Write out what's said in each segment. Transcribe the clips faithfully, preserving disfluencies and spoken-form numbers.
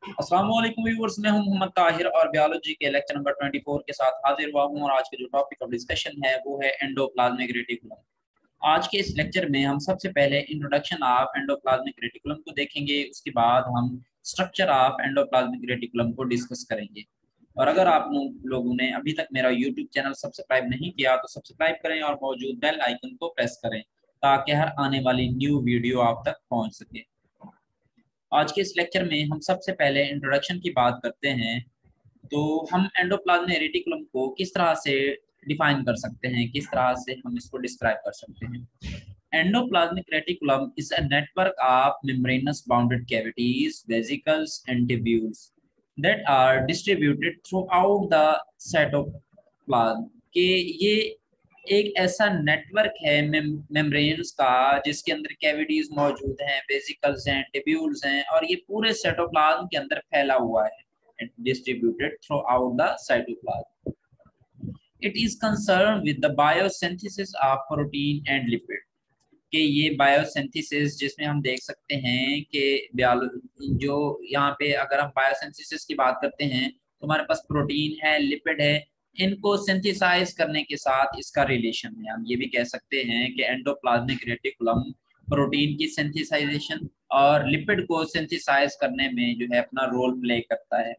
अस्सलाम वालेकुम व्यूअर्स, मैं हूं मोहम्मद ताहिर और बायोलॉजी के लेक्चर नंबर चौबीस के साथ हाजिर हुआ हूं। और आज के जो टॉपिक ऑफ डिस्कशन है वो है एंडोप्लाज्मिक रेटिकुलम। आज के इस लेक्चर में हम सबसे पहले इंट्रोडक्शन ऑफ एंडोप्लाज्मिक रेटिकुलम को देखेंगे। उसके बाद हम स्ट्रक्चर ऑफ एंडोप्लाज्मिक रेटिकुलम को डिस्कस करेंगे। और अगर आप लोगों ने अभी तक मेरा यूट्यूब चैनल सब्सक्राइब नहीं किया तो सब्सक्राइब करें और मौजूद बेल आइकन को प्रेस करें ताकि हर आने वाली न्यू वीडियो आप तक पहुंच सके। आज के इस लेक्चर में हम सबसे पहले इंट्रोडक्शन की बात करते हैं। तो हम एंडोप्लाज्मिक रेटिकुलम को किस तरह से डिफाइन कर सकते हैं, किस तरह से हम इसको डिस्क्राइब कर सकते हैं। Endoplasmic reticulum is a network of membranous bounded cavities, vesicles and tubules that are distributed throughout the cytoplasm. के ये एक ऐसा नेटवर्क है मेम्ब्रेन्स का जिसके अंदर कैविटीज मौजूद हैं, वेसिकल्स हैं, ट्यूब्यूल्स हैं और ये पूरे साइटोप्लाज्म के अंदर फैला हुआ है, distributed throughout the cytoplasm. It is concern with the biosynthesis of protein and lipid. कि ये बायोसिंथेसिस जिसमें हम देख सकते हैं कि जो यहाँ पे अगर हम बायोसिंथेसिस की बात करते हैं तो हमारे पास प्रोटीन है, लिपिड है, इनको सिंथेसाइज करने के साथ इसका रिलेशन है। हम ये भी कह सकते हैं कि एंडोप्लाज्मिक रेटिकुलम प्रोटीन की सिंथेसाइजेशन और लिपिड को सिंथेसाइज करने में जो है अपना रोल प्ले करता है।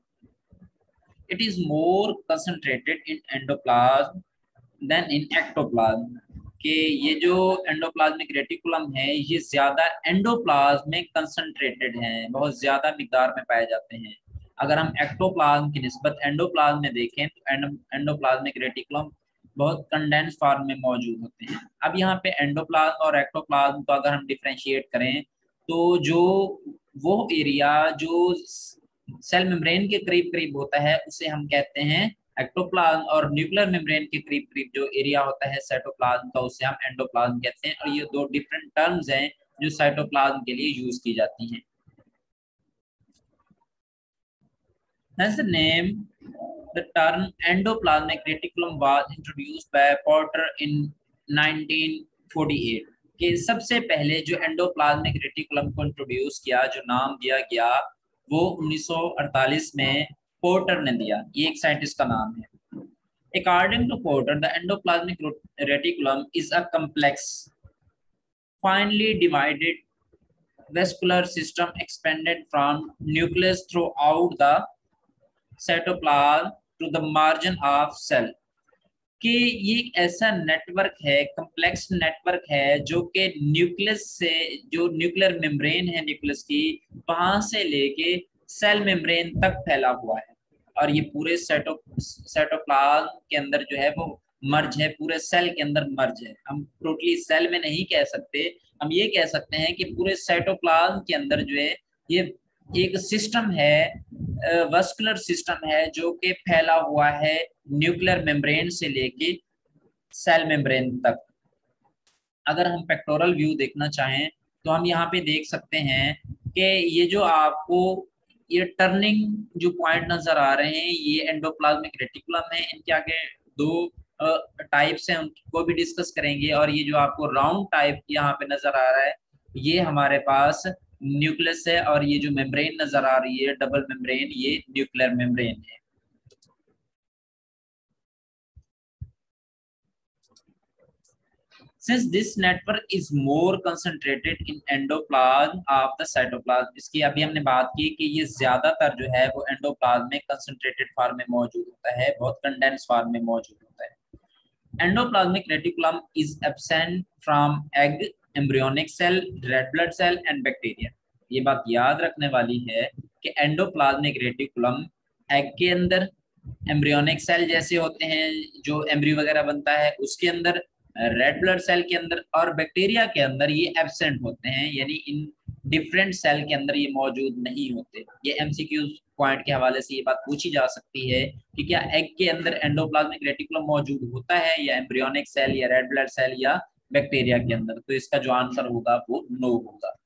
It is more concentrated in endoplasm than in ectoplasm. कि ये जो एंडोप्लाज्मिक रेटिकुलम है ये ज्यादा एंडोप्लाज्म में कंसंट्रेटेड हैं, बहुत ज्यादा मिकदार में पाए जाते हैं। अगर हम एक्टोप्लाज्म की निस्बत एंडोप्लाज्म में देखें तो एंडोप्लाज्मिक रेटिकुलम बहुत कंडेंस फॉर्म में मौजूद होते हैं। अब यहाँ पे एंडोप्लाज्म और एक्टोप्लाज्म को अगर हम डिफरेंशिएट करें तो जो वो एरिया जो सेल मेम्ब्रेन के करीब करीब होता है उसे हम कहते हैं एक्टोप्लाज्म, और न्यूक्लियर मेम्ब्रेन के करीब करीब जो एरिया होता है साइटोप्लाज्म का उसे हम एंडोप्लाज्म कहते हैं। और ये दो डिफरेंट टर्म्स हैं जो साइटोप्लाज्म के लिए यूज की जाती हैं। Hence the name, the term endoplasmic reticulum was introduced by Porter in nineteen forty eight. कि सबसे पहले जो एंडोप्लाज्मिक रेटिकुलम को इंट्रोड्यूस किया, जो नाम दिया गया वो उन्नीस सौ अड़तालीस में पोर्टर ने दिया। ये एक साइंटिस्ट का नाम है। According to Porter, the endoplasmic reticulum is a complex, finely divided vascular system expanded from nucleus throughout the cytoplasm to the margin of cell। कि ये एक ऐसा नेटवर्क है, कम्प्लेक्स नेटवर्क है जो कि न्यूक्लियस से, जो न्यूक्लियर मेम्ब्रेन है न्यूक्लियस की, वहां से लेके सेल मेम्ब्रेन तक फैला हुआ है। और ये पूरे साइटो साइटोप्लाज्म के अंदर जो है वो मर्ज है, पूरे सेल के अंदर मर्ज है। हम टोटली सेल में नहीं कह सकते, हम ये कह सकते हैं कि पूरे साइटोप्लाज्म के अंदर जो है ये एक सिस्टम है, वस्कुलर सिस्टम है जो कि फैला हुआ है न्यूक्लियर मेम्ब्रेन से लेके सेल मेम्ब्रेन तक। अगर हम पेक्टोरल व्यू देखना चाहें तो हम यहाँ पे देख सकते हैं कि ये जो आपको ये टर्निंग जो पॉइंट नजर आ रहे हैं ये एंडोप्लाज्मिक रेटिकुलम है। इनके आगे दो टाइप्स हैं, उनको भी डिस्कस करेंगे। और ये जो आपको राउंड टाइप यहाँ पे नजर आ रहा है ये हमारे पास न्यूक्लियस है, और ये जो मेम्ब्रेन नजर आ रही है डबल मेम्ब्रेन, ये न्यूक्लियर मेम्ब्रेन है। Since this network is more concentrated in endoplasm of the cytoplasm, इसकी अभी हमने बात की कि ये ज्यादातर जो है वो एंडोप्लाज्म में कंसंट्रेटेड फॉर्म में मौजूद होता है, बहुत कंडेंस फॉर्म में मौजूद होता है। Endoplasmic reticulum is absent from egg, embryonic cell, red blood cell and bacteria. ये बात याद रखने वाली है कि एंडोप्लाज्मिक रेटिकुलम एग के अंदर, एम्ब्रियोनिक सेल जैसे होते हैं जो एम्ब्रियो वगैरह बनता है उसके अंदर, रेड ब्लड सेल के अंदर और बैक्टीरिया के अंदर ये एब्सेंट होते हैं, यानी इन डिफरेंट सेल के अंदर ये मौजूद नहीं होते। ये एमसीक्यू पॉइंट के हवाले से ये बात पूछी जा सकती है कि क्या एग के अंदर एंडोप्लाज्मिक रेटिकुलम मौजूद होता है या एम्ब्रियोनिक सेल या रेड ब्लड सेल या बैक्टीरिया के अंदर। तो इसका जो आंसर होगा वो नो होगा।